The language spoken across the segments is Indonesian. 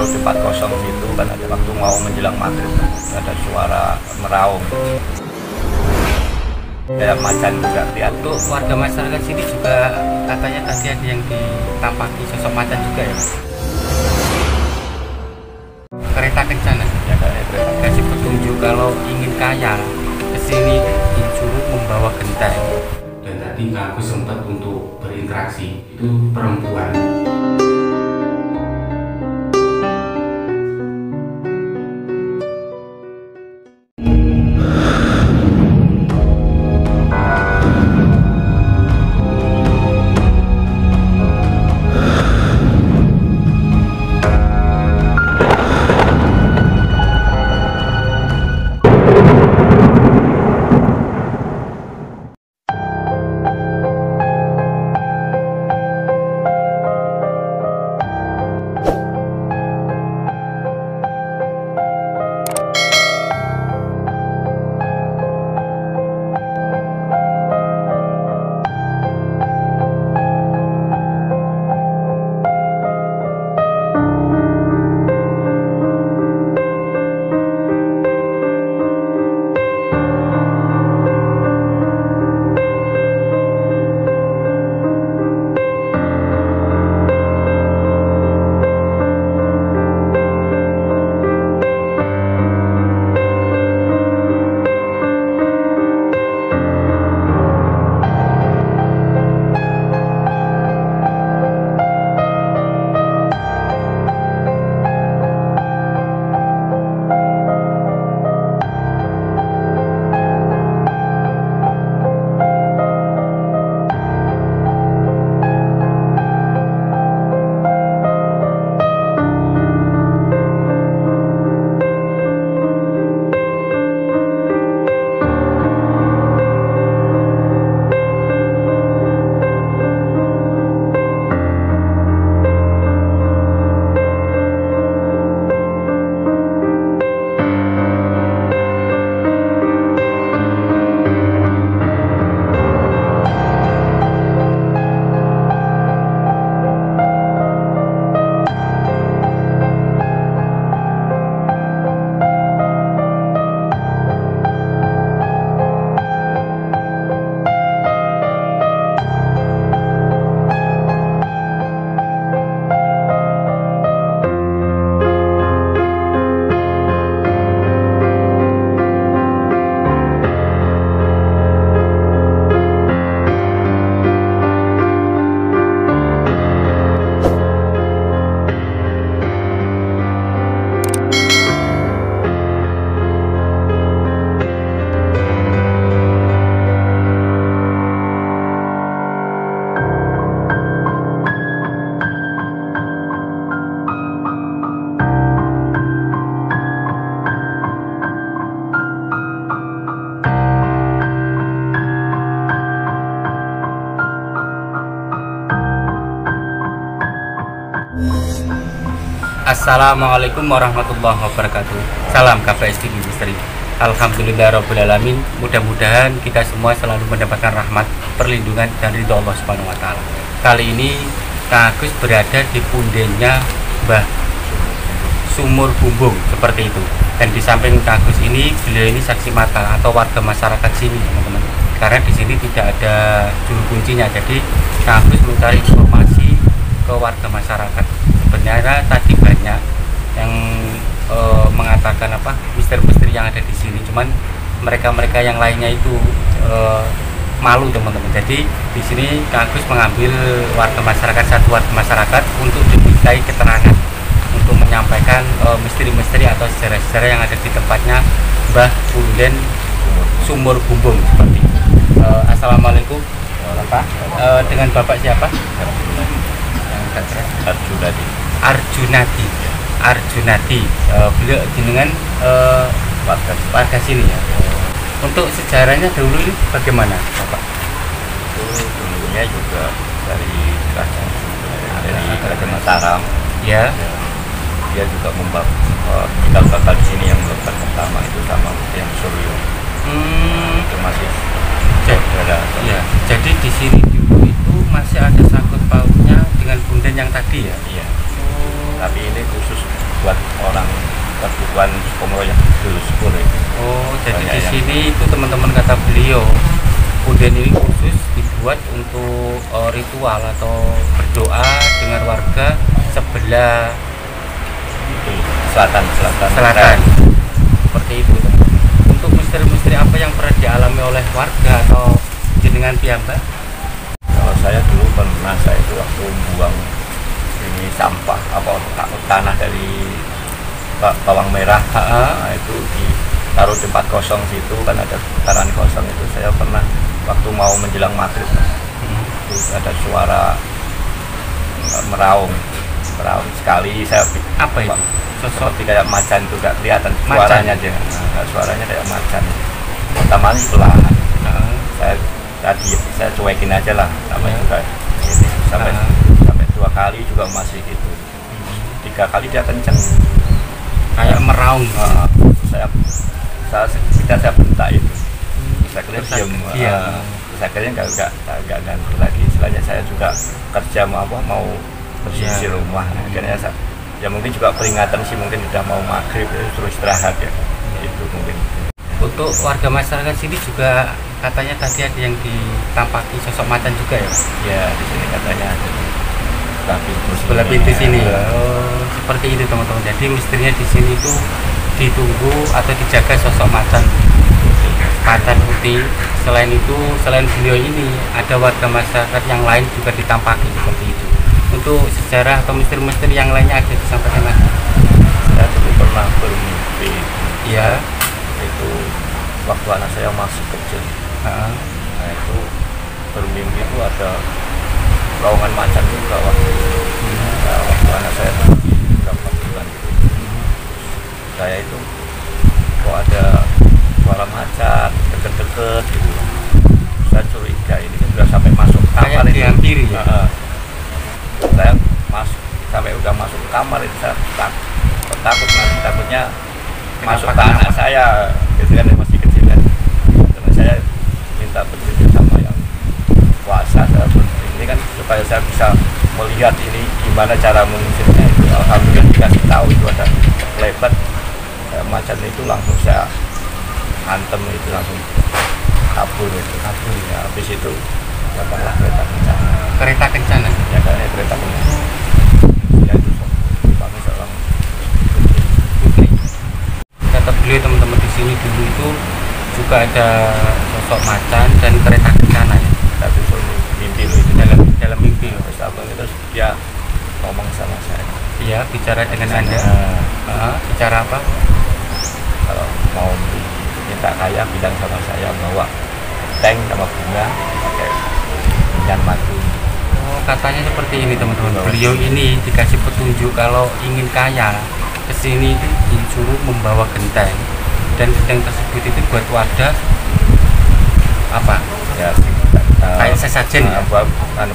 taruh di 40 situ kan, ada waktu mau menjelang maghrib ada suara meraung kayak macan juga lihat. Untuk warga masyarakat sini juga katanya tadi ada yang ditampaki sosok macan juga ya. Kereta kencana Ya kayak kereta. kasih petunjuk kalau ingin kaya kesini disuruh membawa genteng. Dan tadi aku sempat untuk berinteraksi itu perempuan. Assalamualaikum warahmatullahi wabarakatuh. Salam KPS TV Misteri. Alhamdulillahirobbilalamin. Mudah-mudahan kita semua selalu mendapatkan rahmat, perlindungan dan ridho Allah Subhanahu Wa Taala. Kali ini Kak Agus berada di pundenya Mbah Sumur Bumbung seperti itu. Dan di samping Kak Agus ini, beliau ini saksi mata atau warga masyarakat sini, teman-teman. Karena di sini tidak ada juru kuncinya, jadi Kak Agus mencari informasi ke warga masyarakat. Sebenarnya tadi banyak yang mengatakan apa misteri-misteri yang ada di sini, cuman mereka yang lainnya itu malu, teman-teman. Jadi di sini Kak Agus mengambil satu warga masyarakat untuk dimintai keterangan untuk menyampaikan misteri-misteri atau sejarah-sejarah yang ada di tempatnya Mbah Punden Sumur Bumbung seperti itu. Assalamualaikum Bapak. Dengan Bapak siapa? Arjunati. Beliau jenengan warga sini ya. Untuk sejarahnya dahulu ini bagaimana, Bapak? Itu dulunya juga dari kerajaan Mataram Ya. Dia juga tinggal bakal di sini yang lepas pertama itu sama yang Suryo. Itu masih saudara. Ya. Jadi di sini dulu itu masih ada sangkut pautnya dengan Punden yang tadi ya. Iya. Tapi ini khusus Sukomoro yang dulu sepuluh itu. Oh, jadi Banyak di yang- sini itu teman-teman kata beliau, punden ini khusus dibuat untuk ritual atau berdoa dengan warga sebelah Itu selatan. selatan. Seperti itu. Untuk misteri-misteri apa yang pernah dialami oleh warga atau jenengan piyambak? Kalau saya dulu pernah, saya itu waktu buang ini sampah tanah dari bawang merah, nah, itu ditaruh tempat kosong situ kan ada putaran kosong itu. Saya pernah waktu mau menjelang maghrib itu ada suara meraung sekali. Saya Apa itu? Sosok seperti kayak macan itu, gak kelihatan Macan? suaranya aja. Nah, suaranya kayak macan. Pertama sih perlahan. Saya cuekin aja lah, namanya juga ini sampai 2 kali juga masih gitu. 3 kali dia kenceng. kayak meraung. Saya bentak itu. Saya kira Terus diam. diam. Saya kira nggak ganggu lagi. Istilahnya saya juga kerja mau bersih rumah. Akhirnya ya mungkin juga peringatan sih, mungkin udah mau maghrib terus istirahat ya. Itu mungkin. Untuk warga masyarakat sini juga katanya tadi ada yang ditampaki sosok macan juga ya? Ya di sini katanya ada Sebelah pintu sini. Oh, seperti itu teman-teman. Jadi misterinya di sini itu ditunggu atau dijaga sosok macan putih. Selain itu, selain beliau ini, ada warga masyarakat yang lain juga ditampaki seperti itu. Untuk sejarah atau misteri-misteri yang lainnya ada disampaikan lagi. Saya dulu pernah bermimpi. Iya. Itu waktu anak saya masih kecil. Nah itu bermimpi itu ada raungan macan juga waktu anak saya masih berapa bulan gitu. Saya itu kok ada suara macan deket-deket gitu. Saya curiga ini kan sudah sampai masuk kamar Kayak itu. dihampiri ya? Saya sampai udah masuk ke kamar itu, saya takut nanti takutnya masuk ke anak saya gitu kan, masih kecil kan. Karena saya minta petunjuk sama yang kuasa, ini kan supaya saya bisa melihat ini gimana cara mengusirnya itu. Alhamdulillah dikasih tahu itu ada lebat macan itu, langsung saya hantem itu, langsung kabur ya. Habis itu datanglah kereta kencana. Kereta kencana. Ya karena kereta kencana. Ya itu kami seorang Putri. Kata beliau teman-teman di sini dulu itu juga ada sosok macan dan kereta kencana ya. tapi mimpi loh itu Dalam mimpi. terus abang itu dia ngomong sama saya, Iya, bicara dengan Anda. Bicara apa? kalau mau minta kaya bilang sama saya bawa tank sama bunga pakai minyak madu. Oh, katanya seperti ini teman-teman. Beliau ini dikasih petunjuk kalau ingin kaya kesini itu disuruh membawa genteng, dan genteng tersebut itu buat wadah apa? Ya Kayak sesajen ya? buat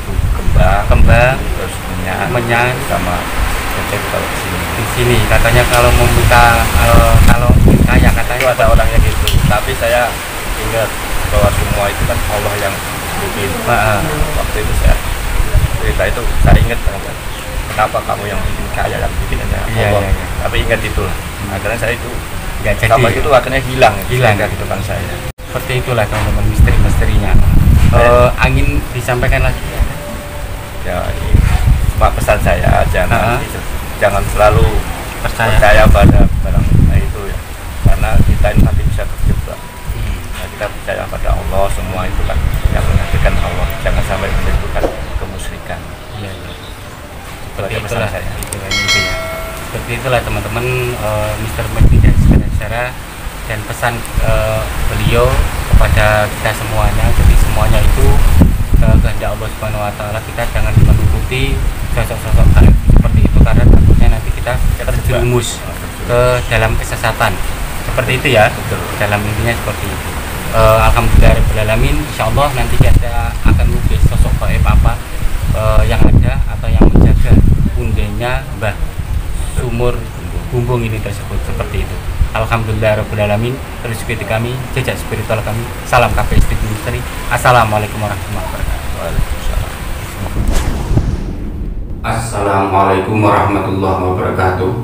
kembang terus Menyan. sama cecek kalau di sini. Di sini katanya kalau mau minta kalau ingin kaya Itu katanya ada orangnya gitu, tapi saya ingat bahwa semua itu kan Allah yang bikin. Waktu itu saya cerita itu, saya ingat kenapa kamu yang bikin kaya, yang bikin hanya Allah. Iya. Tapi ingat itulah. Akhirnya saya itu nggak jadi. sama itu akhirnya hilang Hilang. kehidupan saya. Seperti itulah teman-teman misteri-misterinya. Angin disampaikan lagi. Ya ini cuma pesan saya, jangan selalu percaya pada barang itu ya, karena kita ini nanti bisa terjebak. Nah, kita percaya pada Allah, semua itu kan yang menghadirkan Allah, jangan sampai menimbulkan kemusyrikan. Iya. Seperti itulah saya. Itulah intinya. Seperti itulah teman-teman Mr. Medi dan saudara-saudara, dan pesan beliau kepada kita semuanya. Jadi semuanya itu kehendak Allah Subhanahu Wa Taala, kita jangan menuruti sosok-sosok gaib seperti itu, karena takutnya nanti kita terjerumus ke dalam kesesatan. Seperti itu ya. Betul. Dalam intinya seperti itu. Alhamdulillahirobbilalamin. Insyaallah nanti kita akan lukis sosok gaib apa yang ada atau yang menjaga pundenya Mbah Sumur Bumbung ini tersebut, seperti itu. Alhamdulillahirobbilalamin. Terus ikuti kami, jejak spiritual kami. Salam KPS TV Misteri. Assalamualaikum warahmatullahi wabarakatuh. Waalaikumsalam. Assalamualaikum warahmatullahi wabarakatuh.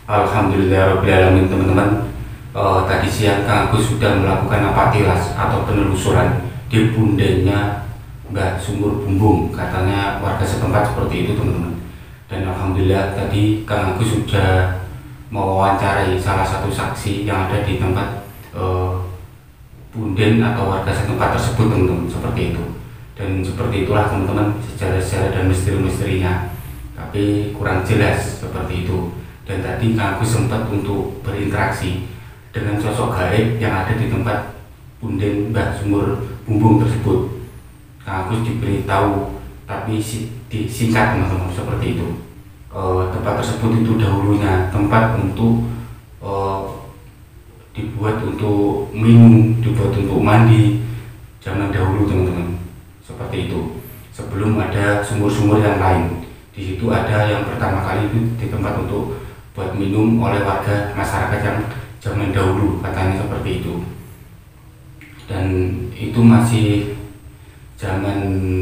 Alhamdulillahirobbilalamin teman-teman. Tadi siang Kang Agus sudah melakukan apatilas atau penelusuran di pundennya Mbah Sumur Bumbung, katanya warga setempat seperti itu teman-teman. Dan alhamdulillah tadi Kang Agus sudah mewawancarai salah satu saksi yang ada di tempat punden atau warga setempat tersebut teman-teman, seperti itu. Dan seperti itulah teman-teman sejarah-sejarah dan misteri-misterinya, tapi kurang jelas seperti itu. Dan tadi Kang Agus sempat untuk berinteraksi dengan sosok gaib yang ada di tempat punden Mbah Sumur Bumbung tersebut. Kang Agus diberitahu, tapi disingkat teman-teman, seperti itu. Tempat tersebut itu dahulunya tempat untuk dibuat untuk minum, dibuat untuk mandi zaman dahulu teman-teman, seperti itu. Sebelum ada sumur-sumur yang lain, di situ ada yang pertama kali itu di tempat untuk buat minum oleh warga masyarakat yang zaman dahulu, katanya seperti itu. Dan itu masih zaman,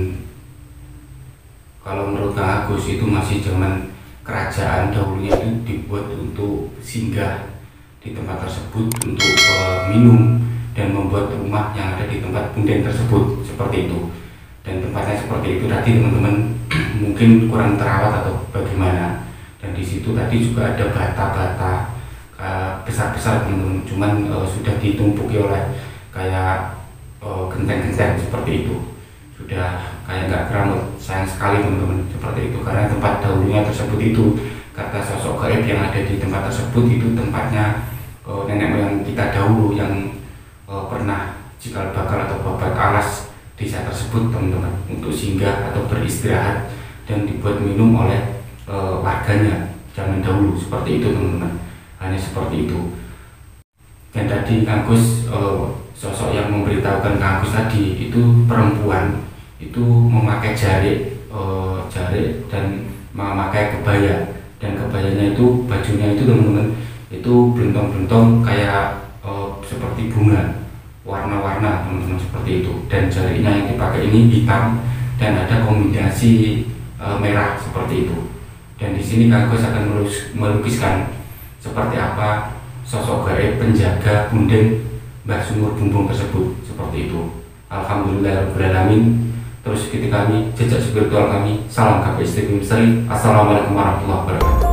kalau menurut Kang Agus itu masih zaman kerajaan dahulunya, itu dibuat untuk singgah di tempat tersebut untuk minum dan membuat rumah yang ada di tempat punden tersebut, seperti itu. Dan tempatnya seperti itu tadi teman-teman, mungkin kurang terawat atau bagaimana. Dan di situ tadi juga ada bata-bata besar-besar teman-teman, cuman sudah ditumpuki oleh kayak genteng-genteng seperti itu, sudah kayak nggak keramut. Sayang sekali teman-teman, seperti itu, karena tempat dahulunya tersebut itu, kata sosok gaib yang ada di tempat tersebut itu tempatnya nenek moyang kita dahulu yang pernah cikal bakal atau babat alas desa tersebut teman-teman, untuk singgah atau beristirahat dan dibuat minum oleh warganya zaman dahulu, seperti itu teman-teman. Hanya seperti itu. Dan tadi Kang Agus, sosok yang memberitahukan Kang Agus tadi itu perempuan, itu memakai jarik dan memakai kebaya. Dan kebayanya itu, bajunya itu teman-teman, itu belentong-belentong kayak seperti bunga, warna-warna teman-teman, seperti itu. Dan jariknya yang dipakai ini hitam dan ada kombinasi merah, seperti itu. Dan di sini Kang Agus akan melukiskan seperti apa sosok gaib penjaga punden Mbah Sumur Bumbung tersebut, seperti itu. Alhamdulillahirobbilalamin. Terus ikuti kami, jejak spiritual kami. Salam KPS TV Misteri. Assalamualaikum warahmatullahi wabarakatuh.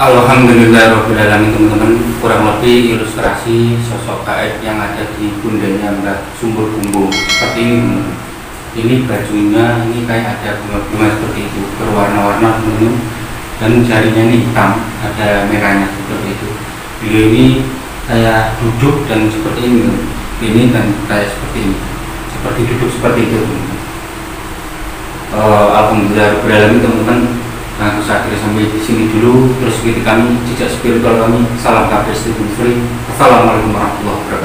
Alhamdulillahirrahmanirrahim teman-teman, kurang lebih ilustrasi sosok Kaed yang ada di bundanya Mbak Sumbur Bumbu seperti ini teman-teman. Ini bajunya ini kayak ada bunga-bunga seperti itu, berwarna-warna teman-teman, dan jarinya ini hitam, ada merahnya seperti itu. Beliau ini kayak duduk dan seperti ini teman-teman. Ini dan kayak seperti ini, seperti duduk seperti itu teman-teman. Alhamdulillahirrahmanirrahim teman-teman. Nah, saya kira sampai di sini dulu. Terus kita kami jejak spiritual kami. Salam KPST Musri. Assalamualaikum warahmatullahi wabarakatuh.